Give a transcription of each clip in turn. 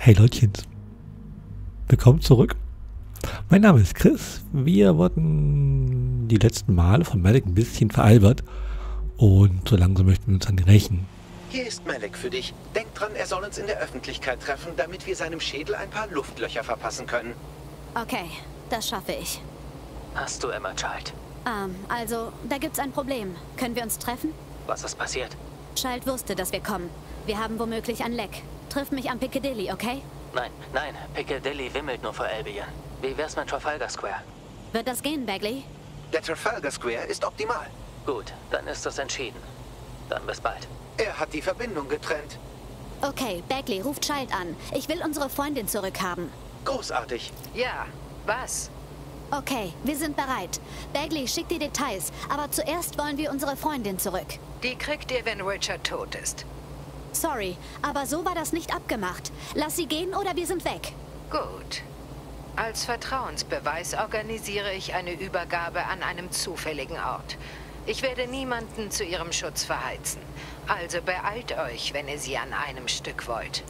Hey Leutchen, willkommen zurück. Mein Name ist Chris. Wir wurden die letzten Male von Malik ein bisschen veralbert und so langsam möchten wir uns an ihn rächen. Hier ist Malik für dich. Denk dran, er soll uns in der Öffentlichkeit treffen, damit wir seinem Schädel ein paar Luftlöcher verpassen können. Okay, das schaffe ich. Hast du Emma Child? Also, da gibt's ein Problem. Können wir uns treffen? Was ist passiert? Child wusste, dass wir kommen. Wir haben womöglich ein Leck. Triff mich am Piccadilly, okay? Nein, Piccadilly wimmelt nur vor Albion. Wie wär's mit Trafalgar Square? Wird das gehen, Bagley? Der Trafalgar Square ist optimal. Gut, dann ist das entschieden. Dann bis bald. Er hat die Verbindung getrennt. Okay, Bagley, ruf Child an. Ich will unsere Freundin zurückhaben. Großartig. Ja, was? Okay, wir sind bereit. Bagley, schick die Details. Aber zuerst wollen wir unsere Freundin zurück. Die kriegt ihr, wenn Richard tot ist. Sorry, aber so war das nicht abgemacht. Lass sie gehen oder wir sind weg. Gut. Als Vertrauensbeweis organisiere ich eine Übergabe an einem zufälligen Ort. Ich werde niemanden zu ihrem Schutz verheizen. Also beeilt euch, wenn ihr sie an einem Stück wollt.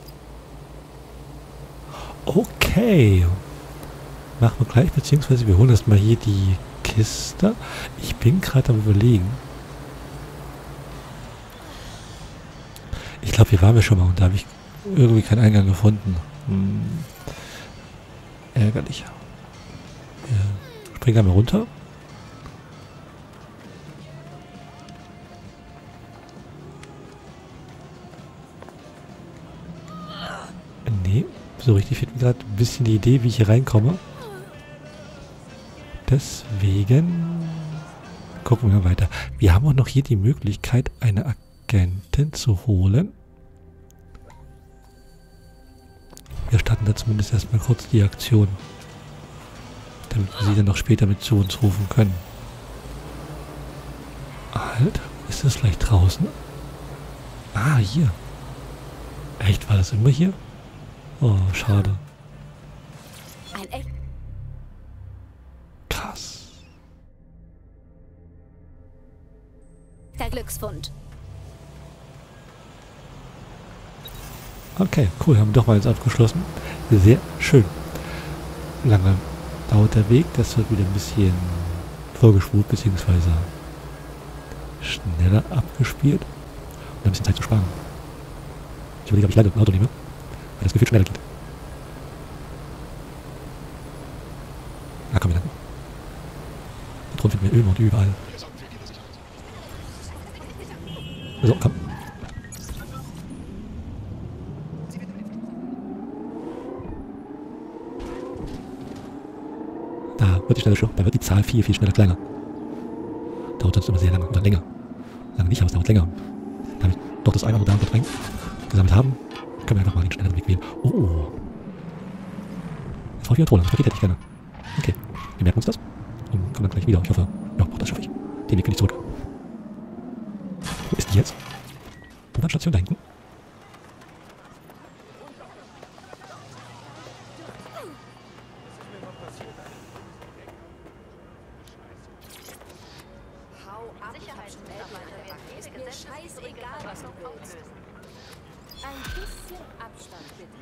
Okay. Machen wir gleich, beziehungsweise wir holen erstmal hier die Kiste. Ich bin gerade am Überlegen. Ich glaube, hier waren wir schon mal und da habe ich irgendwie keinen Eingang gefunden. Ärgerlich. Wir springen einmal runter. Nee, so richtig fehlt mir gerade ein bisschen die Idee, wie ich hier reinkomme. Deswegen gucken wir mal weiter. Wir haben auch noch hier die Möglichkeit, eine Agentin zu holen. Wir starten da zumindest erstmal kurz die Aktion, damit wir sie dann noch später mit zu uns rufen können. Halt, ist das gleich draußen? Ah, hier. Echt, war das immer hier? Oh, schade. Ein echt... Krass. Der Glücksfund. Okay, cool, haben wir doch mal jetzt abgeschlossen. Sehr schön. Lange dauert der Weg, das wird wieder ein bisschen vorgespult, beziehungsweise schneller abgespielt, um ein bisschen Zeit zu sparen. Ich überlege, ob ich leider ein Auto nehme, weil das Gefühl schneller geht. Na komm, wir landen. Da drunten finden wir Öl und überall. So, komm. Da wird die Stelle schon, da wird die Zahl viel, viel schneller kleiner. Dauert sonst immer sehr lange oder länger. Lange nicht, aber es dauert länger. Da wir doch das einmal Getränk gesammelt haben, können wir einfach mal den schnelleren Weg wählen. Oh. Voll viel Patrone, das Paket hätte ich gerne. Okay, wir merken uns das und kommen dann gleich wieder. Ich hoffe, ja, das schaffe ich. Den Weg finde ich zurück. Wo ist die jetzt? U-Bahn-Station da hinten? Ein bisschen Abstand, bitte.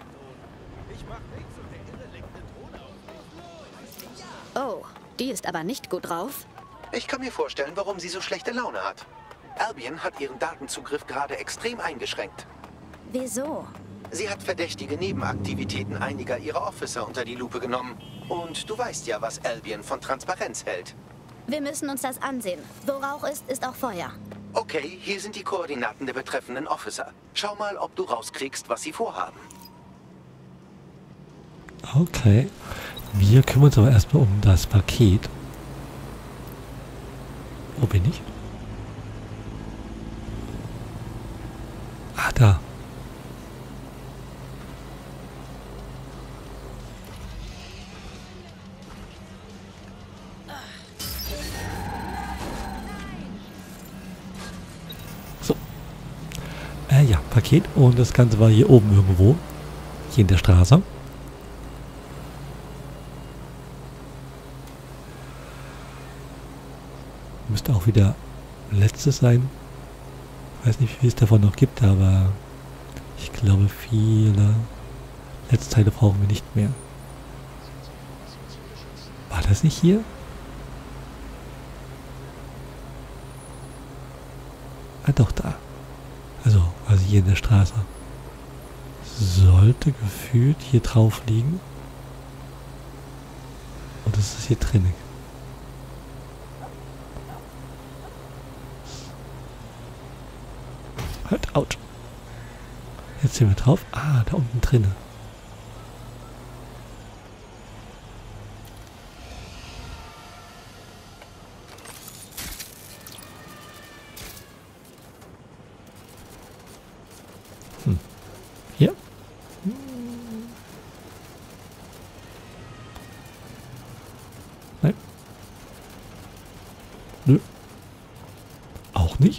Oh, die ist aber nicht gut drauf. Ich kann mir vorstellen, warum sie so schlechte Laune hat. Albion hat ihren Datenzugriff gerade extrem eingeschränkt. Wieso? Sie hat verdächtige Nebenaktivitäten einiger ihrer Officer unter die Lupe genommen. Und du weißt ja, was Albion von Transparenz hält. Wir müssen uns das ansehen. Wo Rauch ist, ist auch Feuer. Okay, hier sind die Koordinaten der betreffenden Officer. Schau mal, ob du rauskriegst, was sie vorhaben. Okay. Wir kümmern uns aber erstmal um das Paket. Wo bin ich? Ah, da. So. Ja, Paket. Und das Ganze war hier oben irgendwo. Hier in der Straße. Müsste auch wieder letztes sein. Ich weiß nicht, wie viel es davon noch gibt, aber ich glaube viele. Netzteile brauchen wir nicht mehr. War das nicht hier? Ah, doch, da. Also, quasi hier in der Straße. Sollte gefühlt hier drauf liegen. Und das ist hier drin. Halt, ouch. Jetzt sind wir drauf. Ah, da unten drinne. Hier. Nein. Nö. Auch nicht.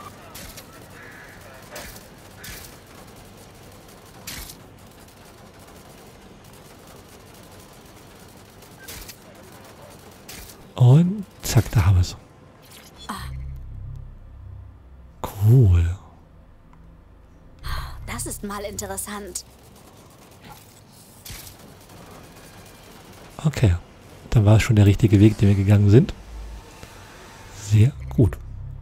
Und zack, da haben wir es. Cool. Das ist mal interessant. Okay, dann war es schon der richtige Weg, den wir gegangen sind. Sehr gut.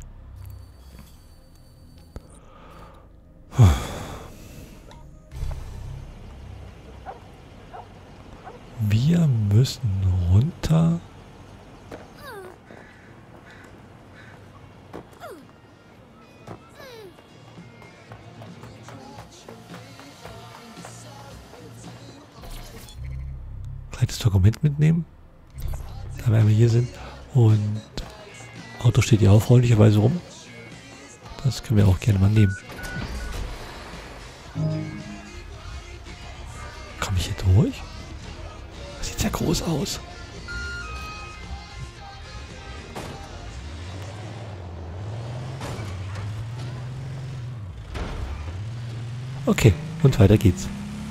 Wir müssen runter. Das Dokument mitnehmen, da wir hier sind. Und Auto steht ja auch freundlicherweise rum. Das können wir auch gerne mal nehmen. Komme ich hier durch? Das sieht sehr groß aus. Okay, und weiter geht's.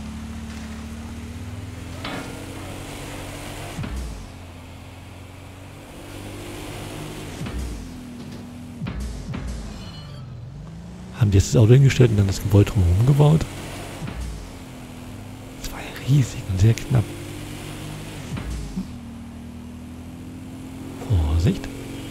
Haben die jetzt das Auto hingestellt und dann das Gebäude drumherum gebaut? Das war ja riesig und sehr knapp. Vorsicht.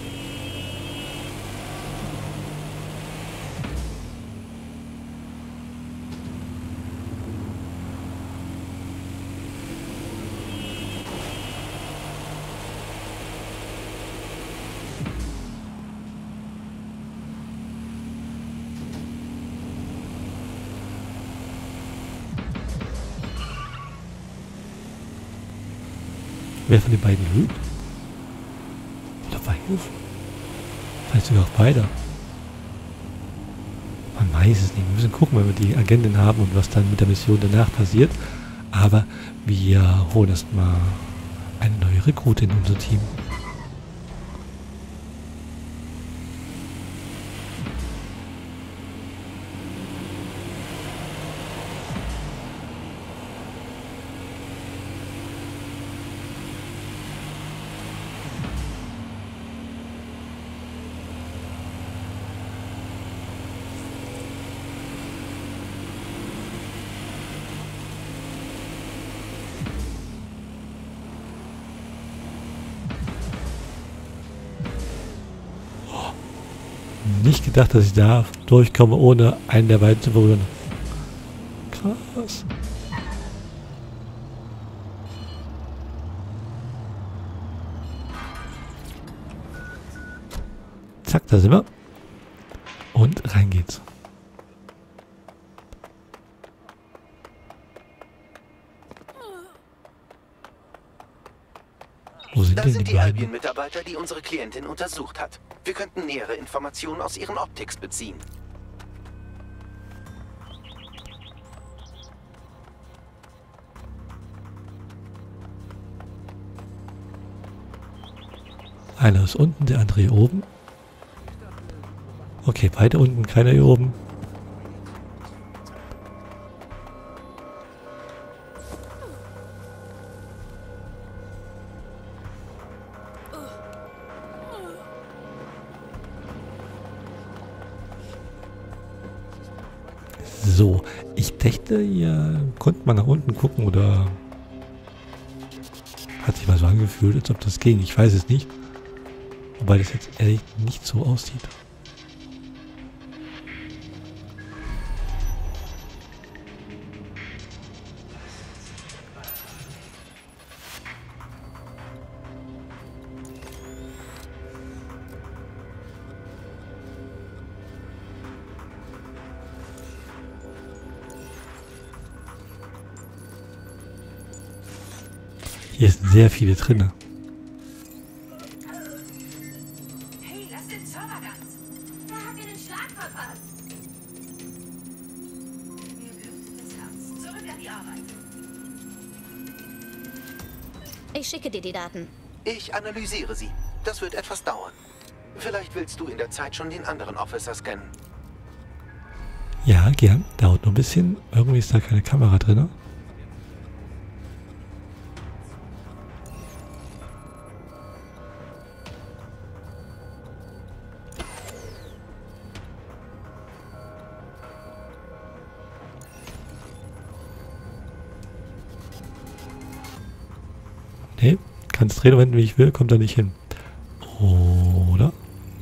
Wer von den beiden lügt? Oder beides? Vielleicht sogar auch beide. Man weiß es nicht. Wir müssen gucken, wenn wir die Agentin haben und was dann mit der Mission danach passiert. Aber wir holen erstmal eine neue Rekrutin in unser Team. Nicht gedacht, dass ich da durchkomme, ohne einen der beiden zu berühren. Krass. Zack, da sind wir. Und rein geht's. Wo sind Da denn sind die die beiden? Albion-Mitarbeiter, die unsere Klientin untersucht hat. Wir könnten nähere Informationen aus ihren Optics beziehen. Einer ist unten, der andere hier oben. Okay, beide unten, keiner hier oben. So, ich dachte, ihr konntet mal nach unten gucken oder hat sich mal so angefühlt, als ob das ging. Ich weiß es nicht. Wobei das jetzt ehrlich nicht so aussieht. Hier sind sehr viele drin. Hey, lass den Server ganz. Da habt ihr den Schlag verpasst. Mir blutet das Herz. Zurück an die Arbeit. Ich schicke dir die Daten. Ich analysiere sie. Das wird etwas dauern. Vielleicht willst du in der Zeit schon den anderen Officer scannen. Ja, gern. Dauert noch ein bisschen. Irgendwie ist da keine Kamera drin. Nee, kannst drehen und wenden, wie ich will, kommt da nicht hin. Oder?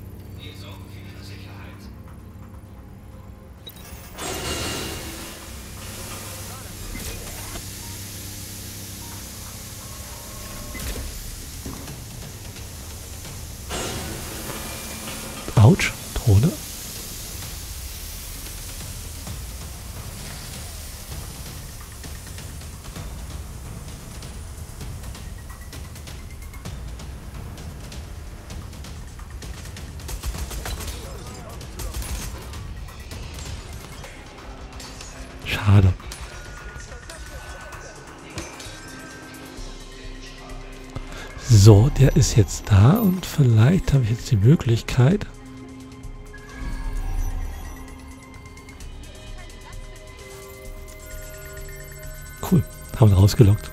Autsch, Drohne. Schade. So, der ist jetzt da und vielleicht habe ich jetzt die Möglichkeit. Cool, haben wir rausgelockt.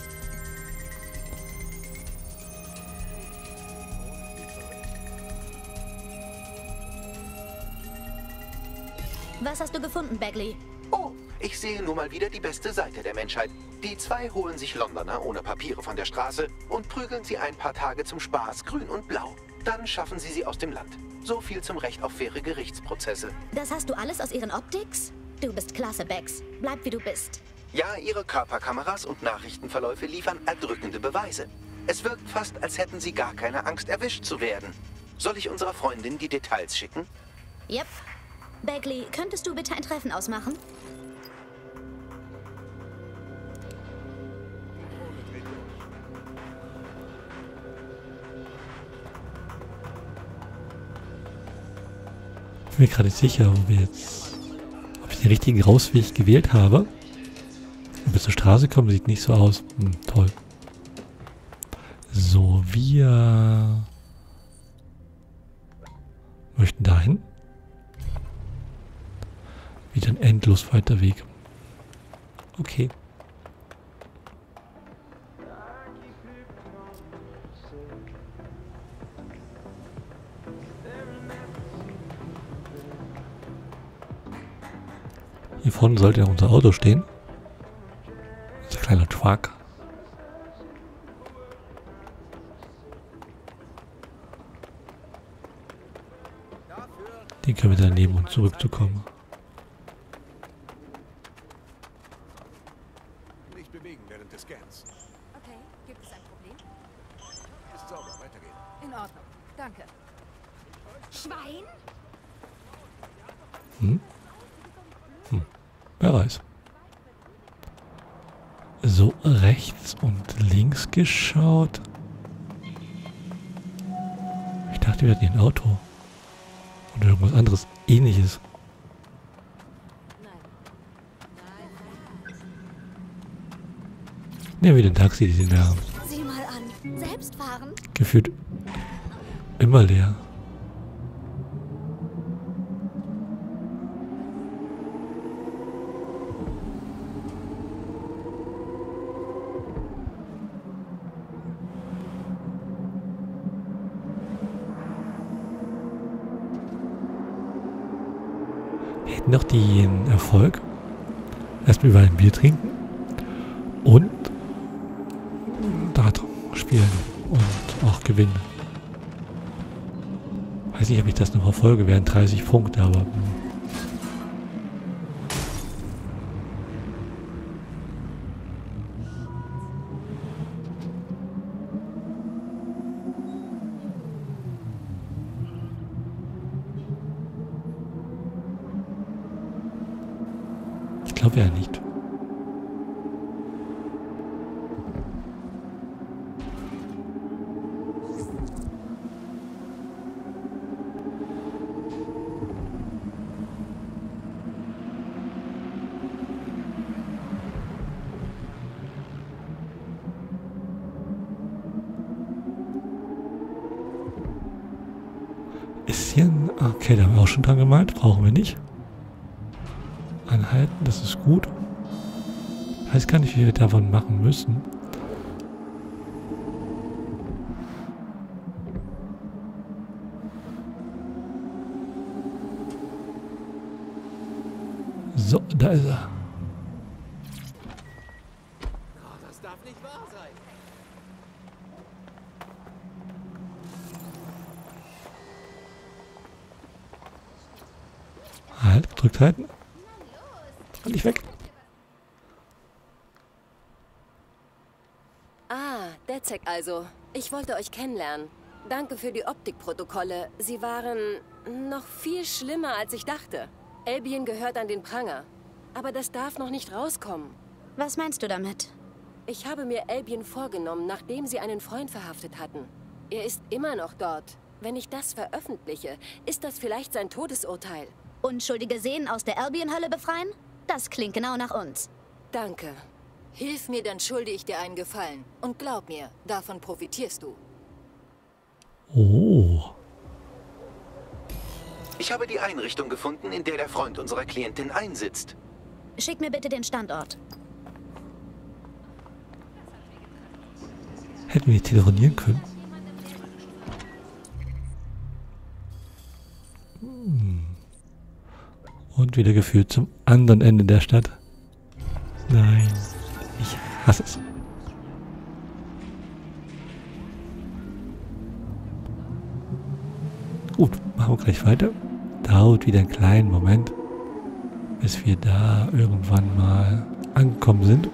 Was hast du gefunden, Bagley? Oh, ich sehe nun mal wieder die beste Seite der Menschheit. Die zwei holen sich Londoner ohne Papiere von der Straße und prügeln sie ein paar Tage zum Spaß grün und blau. Dann schaffen sie aus dem Land. So viel zum Recht auf faire Gerichtsprozesse. Das hast du alles aus ihren Optics? Du bist klasse, Bex. Bleib wie du bist. Ja, ihre Körperkameras und Nachrichtenverläufe liefern erdrückende Beweise. Es wirkt fast, als hätten sie gar keine Angst, erwischt zu werden. Soll ich unserer Freundin die Details schicken? Yep. Bagley, könntest du bitte ein Treffen ausmachen? Ich bin mir gerade nicht sicher, ob ich den richtigen Rausweg gewählt habe. Bis zur Straße kommen sieht nicht so aus. Toll. So, wir möchten dahin. Wieder ein endlos weiter Weg. Okay. Hier vorne sollte ja unser Auto stehen. Unser kleiner Truck. Den können wir dann nehmen, um zurückzukommen. Nicht bewegen während des Scans. Okay, gibt es ein Problem? Ist sauber, weitergehen. In Ordnung. Danke. Schwein? Wer weiß. So, rechts und links geschaut. Ich dachte, wir hatten hier ein Auto. Oder irgendwas anderes Ähnliches. Nehmen wir den Taxi, die sind ja Sieh mal an. Selbst fahren? gefühlt immer leer. Wir hätten noch den Erfolg erstmal überall ein Bier trinken und Dart spielen und auch gewinnen. Weiß nicht, ob ich das noch verfolge, wären 30 Punkte, aber ich glaube ja nicht. Ist hier ein... Okay, da haben wir auch schon dran gemalt. Brauchen wir nicht. Anhalten, das ist gut. Ich weiß gar nicht, wie wir davon machen müssen. So, da ist er. Das darf nicht wahr sein. Halt, gedrückt halten. Und nicht weg. Ah, Dezek also. Ich wollte euch kennenlernen. Danke für die Optikprotokolle. Sie waren noch viel schlimmer, als ich dachte. Albion gehört an den Pranger. Aber das darf noch nicht rauskommen. Was meinst du damit? Ich habe mir Albion vorgenommen, nachdem sie einen Freund verhaftet hatten. Er ist immer noch dort. Wenn ich das veröffentliche, ist das vielleicht sein Todesurteil. Unschuldige Seelen aus der Albion-Hölle befreien? Das klingt genau nach uns. Danke. Hilf mir, dann schulde ich dir einen Gefallen. Und glaub mir, davon profitierst du. Oh. Ich habe die Einrichtung gefunden, in der der Freund unserer Klientin einsitzt. Schick mir bitte den Standort. Hätten wir nicht telefonieren können? Und wieder geführt zum anderen Ende der Stadt. Nein, ich hasse es. Gut, machen wir gleich weiter. Dauert wieder einen kleinen Moment, bis wir da irgendwann mal angekommen sind.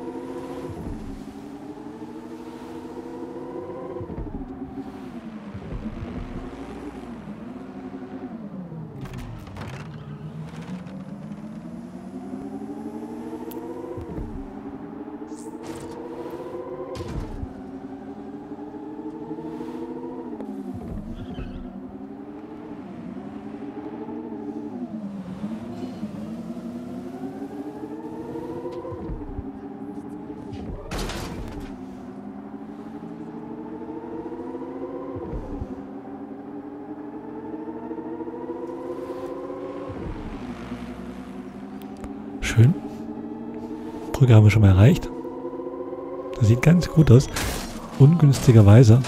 Schön. Brücke haben wir schon mal erreicht. Das sieht ganz gut aus. Ungünstigerweise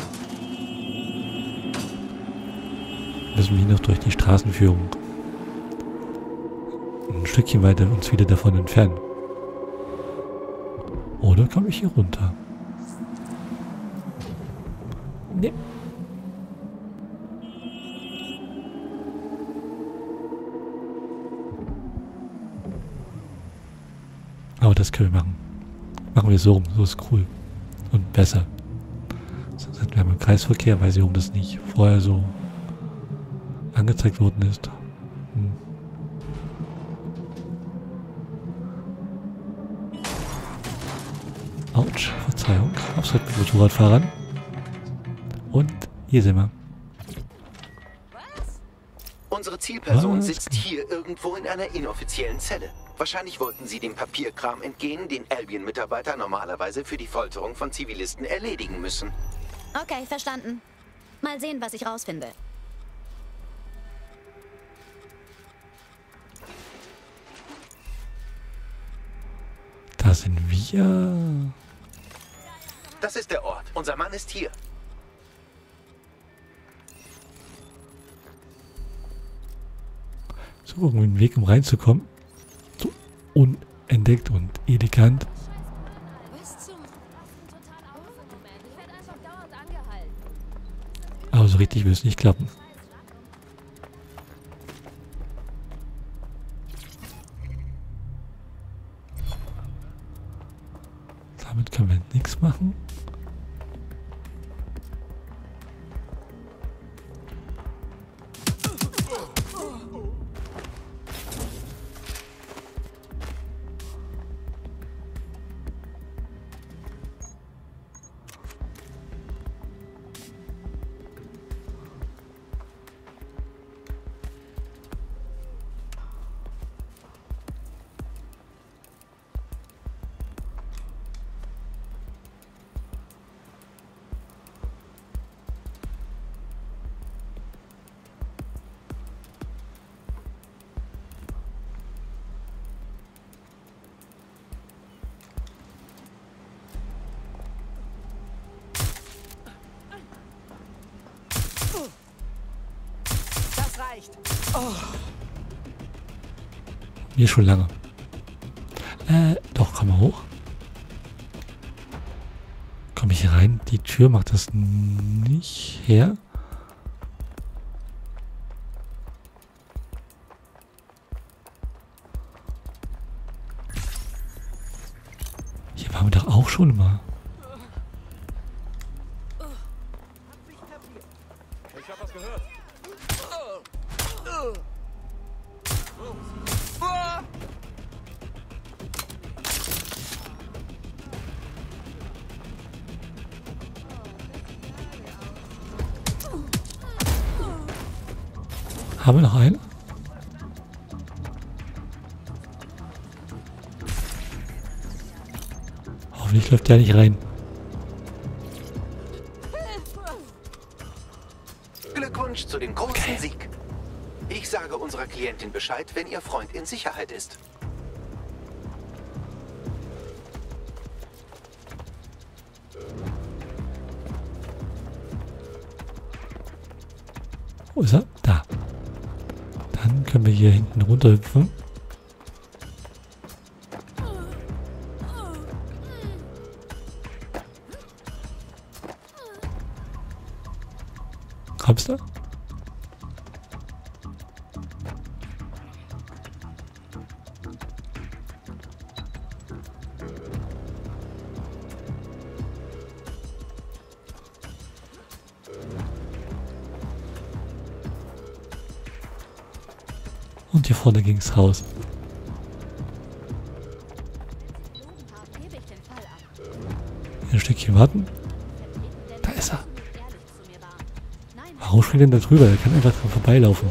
müssen wir hier noch durch die Straßenführung ein Stückchen weiter uns wieder davon entfernen. Oder komme ich hier runter? Nee. Aber das können wir machen. Machen wir es so rum. So ist cool. Und besser. Sonst hätten wir im Kreisverkehr, weiß ich, warum das nicht vorher so angezeigt worden ist. Autsch, Verzeihung. Abseits mit Motorradfahrern. Und hier sind wir. Unsere Zielperson Was? sitzt hier irgendwo in einer inoffiziellen Zelle. Wahrscheinlich wollten sie dem Papierkram entgehen, den Albion-Mitarbeiter normalerweise für die Folterung von Zivilisten erledigen müssen. Okay, verstanden. Mal sehen, was ich rausfinde. Da sind wir. Das ist der Ort. Unser Mann ist hier. So, irgendwie einen Weg, um reinzukommen. So entdeckt und elegant. Aber so richtig will es nicht klappen. Damit können wir nichts machen. Oh. Mir schon lange. Doch, komm mal hoch. Komme ich hier rein? Die Tür macht das nicht her. Hier waren wir doch auch schon mal. Ich hab was gehört. Haben wir noch einen? Hoffentlich läuft der nicht rein. Glückwunsch zu dem großen Sieg. Ich sage unserer Klientin Bescheid, wenn ihr Freund in Sicherheit ist. Wo ist er? Da. Dann können wir hier hinten runterhüpfen. Kommst du? Und hier vorne ging es raus. Ein Stückchen warten. Da ist er. Warum springt denn da drüber? Er kann einfach dran vorbeilaufen.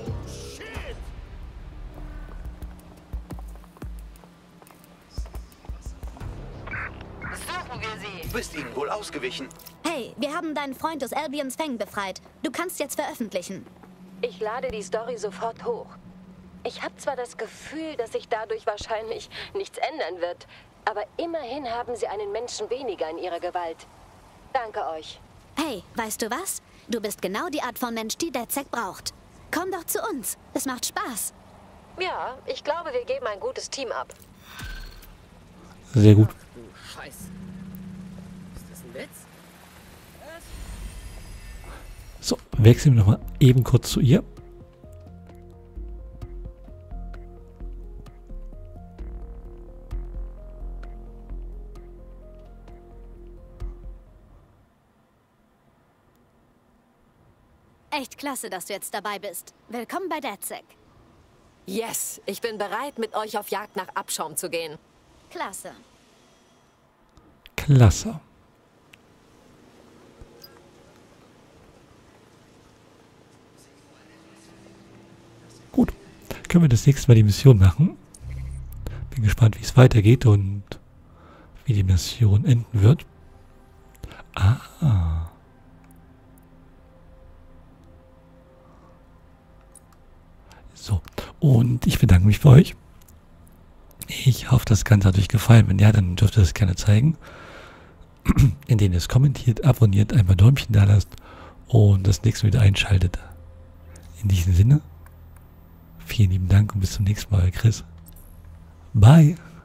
Suchen wir sie. Du bist ihnen wohl ausgewichen. Hey, wir haben deinen Freund aus Albions Fängen befreit. Du kannst jetzt veröffentlichen. Ich lade die Story sofort hoch. Ich habe zwar das Gefühl, dass sich dadurch wahrscheinlich nichts ändern wird, aber immerhin haben sie einen Menschen weniger in ihrer Gewalt. Danke euch. Hey, weißt du was? Du bist genau die Art von Mensch, die DedSec braucht. Komm doch zu uns. Es macht Spaß. Ja, ich glaube, wir geben ein gutes Team ab. Sehr gut. Ach du Scheiße. Ist das ein Witz? So, wechseln wir nochmal eben kurz zu ihr. Echt klasse, dass du jetzt dabei bist. Willkommen bei DedSec. Yes, ich bin bereit, mit euch auf Jagd nach Abschaum zu gehen. Klasse. Klasse. Gut, können wir das nächste Mal die Mission machen. Bin gespannt, wie es weitergeht und wie die Mission enden wird. So, und ich bedanke mich bei euch. Ich hoffe, das Ganze hat euch gefallen. Wenn ja, dann dürft ihr es gerne zeigen, indem ihr es kommentiert, abonniert, ein paar Däumchen da lasst und das nächste Mal wieder einschaltet. In diesem Sinne, vielen lieben Dank und bis zum nächsten Mal, Chris. Bye.